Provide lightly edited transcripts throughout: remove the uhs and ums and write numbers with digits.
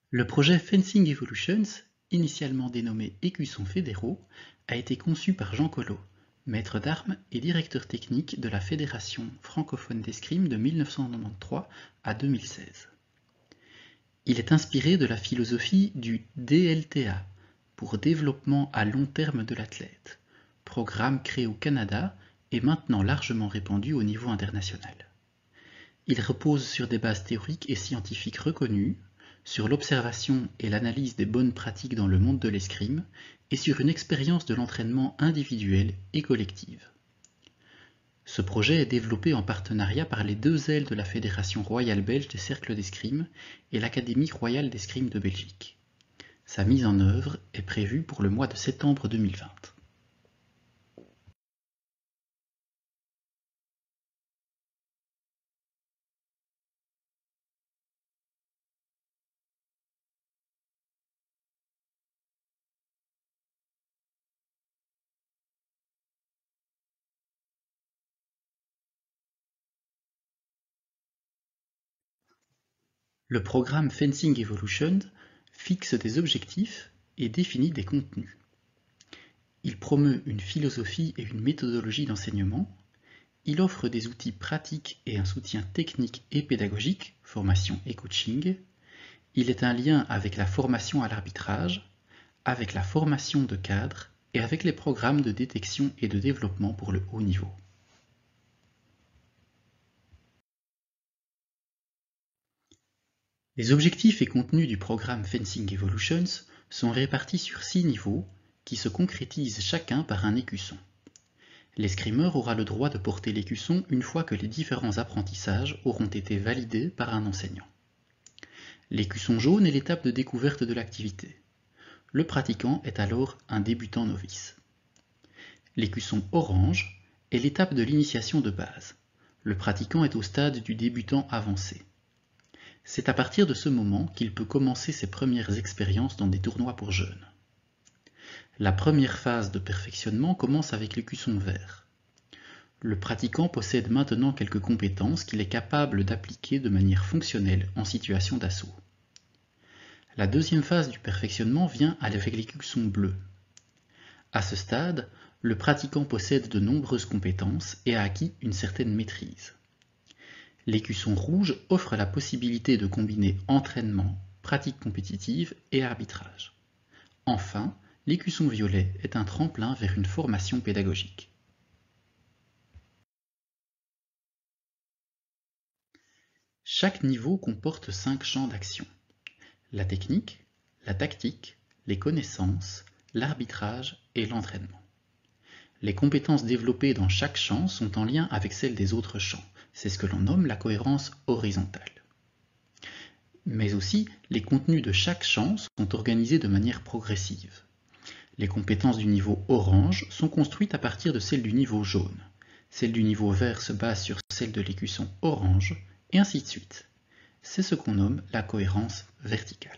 Le projet Fencing Evolutions, initialement dénommé Écussons fédéraux, a été conçu par Jean Collot, maître d'armes et directeur technique de la Fédération francophone d'escrime de 1993 à 2016. Il est inspiré de la philosophie du DLTA, pour développement à long terme de l'athlète, programme créé au Canada et maintenant largement répandu au niveau international. Il repose sur des bases théoriques et scientifiques reconnues, sur l'observation et l'analyse des bonnes pratiques dans le monde de l'escrime et sur une expérience de l'entraînement individuel et collective. Ce projet est développé en partenariat par les deux ailes de la Fédération royale belge des cercles d'escrime et l'Académie royale d'escrime de Belgique. Sa mise en œuvre est prévue pour le mois de septembre 2020. Le programme Fencing Evolution fixe des objectifs et définit des contenus. Il promeut une philosophie et une méthodologie d'enseignement. Il offre des outils pratiques et un soutien technique et pédagogique, formation et coaching. Il est un lien avec la formation à l'arbitrage, avec la formation de cadres et avec les programmes de détection et de développement pour le haut niveau. Les objectifs et contenus du programme Fencing Evolutions sont répartis sur 6 niveaux qui se concrétisent chacun par un écusson. L'escrimeur aura le droit de porter l'écusson une fois que les différents apprentissages auront été validés par un enseignant. L'écusson jaune est l'étape de découverte de l'activité. Le pratiquant est alors un débutant novice. L'écusson orange est l'étape de l'initiation de base. Le pratiquant est au stade du débutant avancé. C'est à partir de ce moment qu'il peut commencer ses premières expériences dans des tournois pour jeunes. La première phase de perfectionnement commence avec l'écusson vert. Le pratiquant possède maintenant quelques compétences qu'il est capable d'appliquer de manière fonctionnelle en situation d'assaut. La deuxième phase du perfectionnement vient avec l'écusson bleu. À ce stade, le pratiquant possède de nombreuses compétences et a acquis une certaine maîtrise. L'écusson rouge offre la possibilité de combiner entraînement, pratique compétitive et arbitrage. Enfin, l'écusson violet est un tremplin vers une formation pédagogique. Chaque niveau comporte 5 champs d'action: la technique, la tactique, les connaissances, l'arbitrage et l'entraînement. Les compétences développées dans chaque champ sont en lien avec celles des autres champs. C'est ce que l'on nomme la cohérence horizontale. Mais aussi, les contenus de chaque champ sont organisés de manière progressive. Les compétences du niveau orange sont construites à partir de celles du niveau jaune. Celles du niveau vert se basent sur celles de l'écusson orange, et ainsi de suite. C'est ce qu'on nomme la cohérence verticale.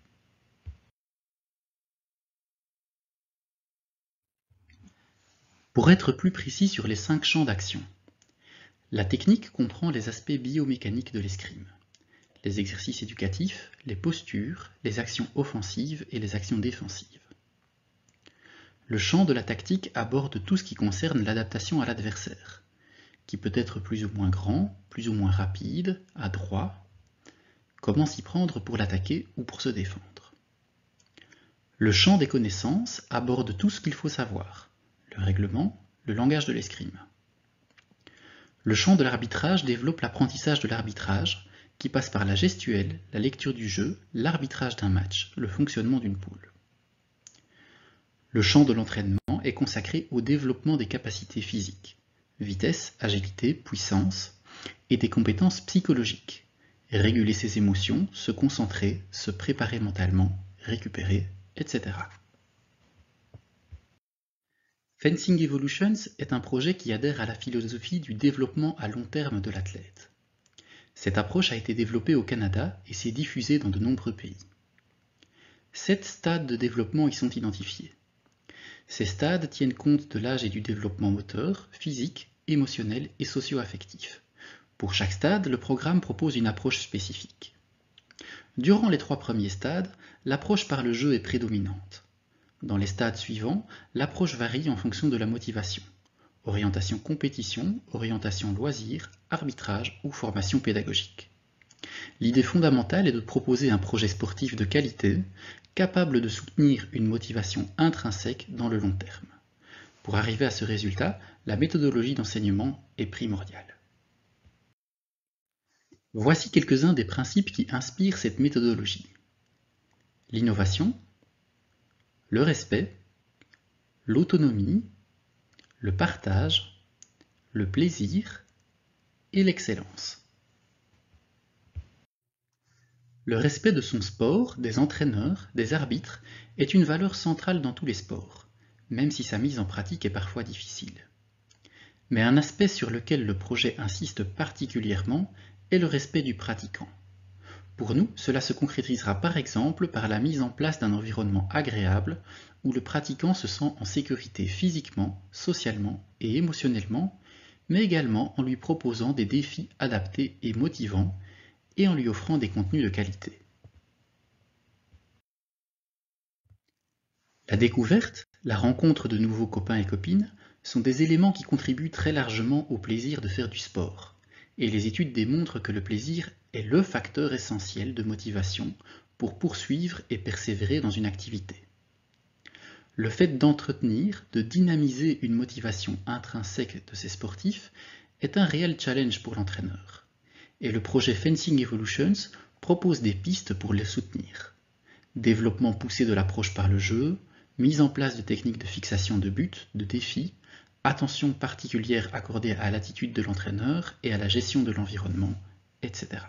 Pour être plus précis sur les 5 champs d'action, la technique comprend les aspects biomécaniques de l'escrime, les exercices éducatifs, les postures, les actions offensives et les actions défensives. Le champ de la tactique aborde tout ce qui concerne l'adaptation à l'adversaire, qui peut être plus ou moins grand, plus ou moins rapide, adroit, comment s'y prendre pour l'attaquer ou pour se défendre. Le champ des connaissances aborde tout ce qu'il faut savoir, le règlement, le langage de l'escrime. Le champ de l'arbitrage développe l'apprentissage de l'arbitrage, qui passe par la gestuelle, la lecture du jeu, l'arbitrage d'un match, le fonctionnement d'une poule. Le champ de l'entraînement est consacré au développement des capacités physiques, vitesse, agilité, puissance, et des compétences psychologiques, réguler ses émotions, se concentrer, se préparer mentalement, récupérer, etc. Fencing Evolutions est un projet qui adhère à la philosophie du développement à long terme de l'athlète. Cette approche a été développée au Canada et s'est diffusée dans de nombreux pays. 7 stades de développement y sont identifiés. Ces stades tiennent compte de l'âge et du développement moteur, physique, émotionnel et socio-affectif. Pour chaque stade, le programme propose une approche spécifique. Durant les 3 premiers stades, l'approche par le jeu est prédominante. Dans les stades suivants, l'approche varie en fonction de la motivation. Orientation compétition, orientation loisir, arbitrage ou formation pédagogique. L'idée fondamentale est de proposer un projet sportif de qualité, capable de soutenir une motivation intrinsèque dans le long terme. Pour arriver à ce résultat, la méthodologie d'enseignement est primordiale. Voici quelques-uns des principes qui inspirent cette méthodologie. L'innovation, le respect, l'autonomie, le partage, le plaisir et l'excellence. Le respect de son sport, des entraîneurs, des arbitres est une valeur centrale dans tous les sports, même si sa mise en pratique est parfois difficile. Mais un aspect sur lequel le projet insiste particulièrement est le respect du pratiquant. Pour nous, cela se concrétisera par exemple par la mise en place d'un environnement agréable où le pratiquant se sent en sécurité physiquement, socialement et émotionnellement, mais également en lui proposant des défis adaptés et motivants et en lui offrant des contenus de qualité. La découverte, la rencontre de nouveaux copains et copines sont des éléments qui contribuent très largement au plaisir de faire du sport. Et les études démontrent que le plaisir est le facteur essentiel de motivation pour poursuivre et persévérer dans une activité. Le fait d'entretenir, de dynamiser une motivation intrinsèque de ces sportifs est un réel challenge pour l'entraîneur. Et le projet Fencing Evolutions propose des pistes pour les soutenir. Développement poussé de l'approche par le jeu, mise en place de techniques de fixation de buts, de défis, attention particulière accordée à l'attitude de l'entraîneur et à la gestion de l'environnement, etc.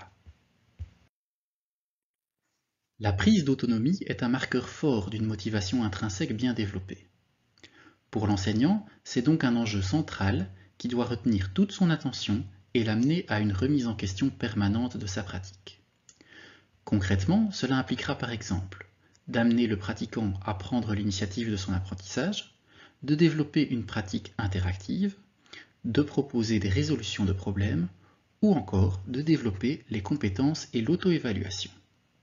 La prise d'autonomie est un marqueur fort d'une motivation intrinsèque bien développée. Pour l'enseignant, c'est donc un enjeu central qui doit retenir toute son attention et l'amener à une remise en question permanente de sa pratique. Concrètement, cela impliquera par exemple d'amener le pratiquant à prendre l'initiative de son apprentissage, de développer une pratique interactive, de proposer des résolutions de problèmes, ou encore de développer les compétences et l'auto-évaluation.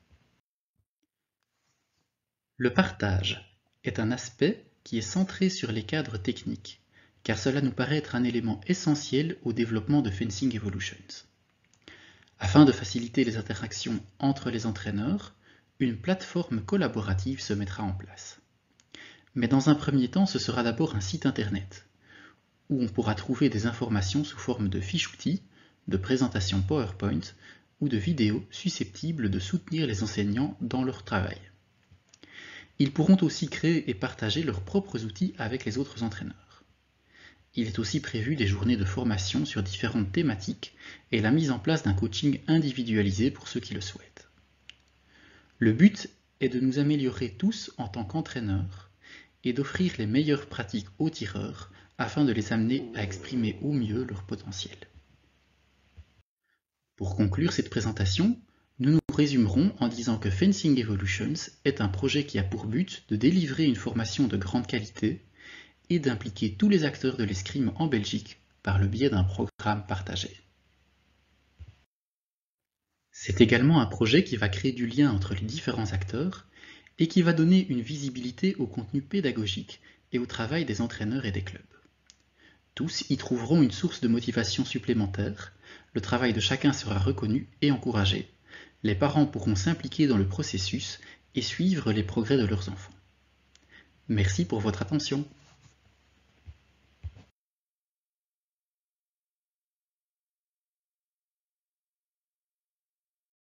Le partage est un aspect qui est centré sur les cadres techniques, car cela nous paraît être un élément essentiel au développement de Fencing Evolutions. Afin de faciliter les interactions entre les entraîneurs, une plateforme collaborative se mettra en place. Mais dans un premier temps, ce sera d'abord un site internet, où on pourra trouver des informations sous forme de fiches outils, de présentations PowerPoint ou de vidéos susceptibles de soutenir les enseignants dans leur travail. Ils pourront aussi créer et partager leurs propres outils avec les autres entraîneurs. Il est aussi prévu des journées de formation sur différentes thématiques et la mise en place d'un coaching individualisé pour ceux qui le souhaitent. Le but est de nous améliorer tous en tant qu'entraîneurs et d'offrir les meilleures pratiques aux tireurs afin de les amener à exprimer au mieux leur potentiel. Pour conclure cette présentation, nous nous résumerons en disant que Fencing Evolutions est un projet qui a pour but de délivrer une formation de grande qualité et d'impliquer tous les acteurs de l'escrime en Belgique par le biais d'un programme partagé. C'est également un projet qui va créer du lien entre les différents acteurs et qui va donner une visibilité au contenu pédagogique et au travail des entraîneurs et des clubs. Tous y trouveront une source de motivation supplémentaire, le travail de chacun sera reconnu et encouragé, les parents pourront s'impliquer dans le processus et suivre les progrès de leurs enfants. Merci pour votre attention.